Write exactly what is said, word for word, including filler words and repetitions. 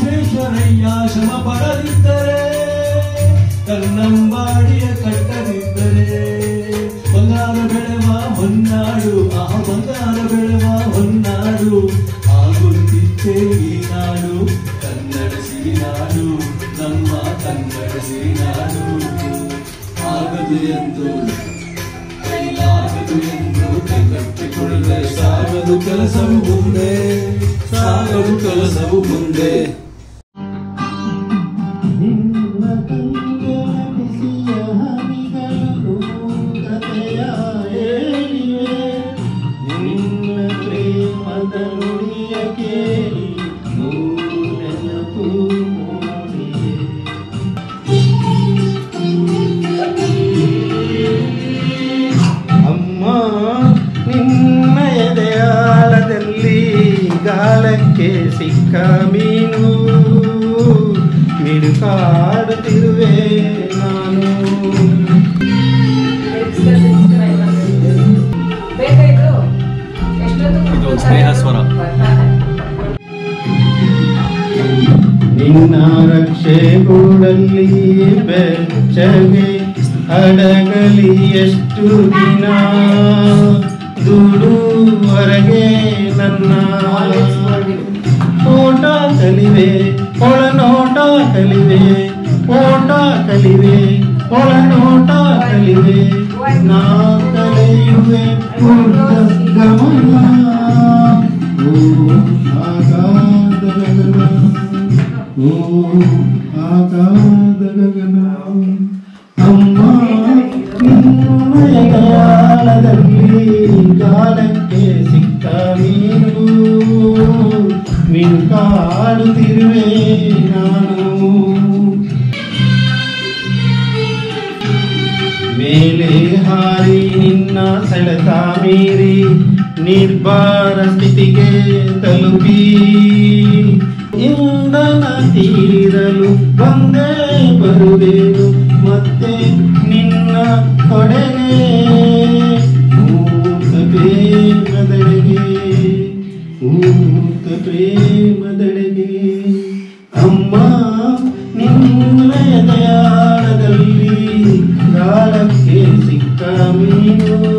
ವಿಶ್ವೇಶ್ವರಯ್ಯ ಶ್ರಮ ಪಡದಿದ್ದರೆ, ಕನ್ನಂಬಾಡಿಯ ಕಟ್ಟದಿದ್ದರೆ, ಬಂಗಾರ ಬೆಳೆವ ಹೊನ್ನಾಡು, ಆ ಬಂಗಾರ ಬೆಳೆವ ಹೊನ್ನಾಡು ಆಗುತ್ತಿದ್ದೆ ಈ ನಾಡು, ಕನ್ನಡ ಸಿರಿನಾಡು, ನಮ್ಮ ಕನ್ನಡ ಸಿರಿನಾಡು. ಆಗದು ಎಂದು ಕೈಲಾಗದು ಎಂದು ಕೈಗಟ್ಟಿಕೊಳ್ಳದೆ, ಸಾಗದು ಕೆಲಸವು ಮುಂದೆ, ಸಾಗದು ಕೆಲಸವು ಮುಂದೆ. ಗಾಲಕ್ಕೆ ಸಿಕ್ಕ ಮೀನು ಮಿಡುಕಾಡುತ್ತಿರುವೆ ನಾನು. ನಿನ್ನ ರಕ್ಷೆ ಗೂಡಲ್ಲಿ ಬೆಚ್ಚಗೆ ಅಡಗಲಿ ಎಷ್ಟು ದಿನ, ದುಡುವರೆಗೆ ನನ್ನ ಓಟ ಕಲಿವೆ ಒಳನೋಟ ಕಲಿವೆ, ಓಟ ಕಲಿವೆ ಒಳನೋಟ ಕಲಿವೆ, ನಾ ಕಲಿಯುವೆ ಗಮನ. ಓ ಆಗಾದ ಗಗನ, ಓ ಆಗಾದ ಗಗನ, ಅಮ್ಮ ನಿನ್ನಯ ಗಾಳದಲ್ಲಿ ಗಾಲಕ್ಕೆ ಸಿಕ್ಕ ಮೀನು ಮಿಡುಕಾಡುತ್ತಿರುವೆ ನಾನು. ಮೇಲೆ ಹಾರಿ ನಿನ್ನ ಸೆಳೆತ ಮೀರಿ ನಿರ್ಭರ ಸ್ಥಿತಿಗೆ ತಲುಪಿ, ಇಂಧನ ತೀರಲು ಬಂದೇ ಬರುವೆನು ಮತ್ತೆ ನಿನ್ನ ಕೊಡೆಗೆ, ಊತ ಪ್ರೇಮದೆಡೆಗೆ, ಊತ ಪ್ರೇಮದೆಡೆಗೆ. ಅಮ್ಮ ನಿನ್ನಯ ದಯಾಳದಲ್ಲಿ ಗಾಳಕ್ಕೆ ಸಿಕ್ಕ ಮೀನು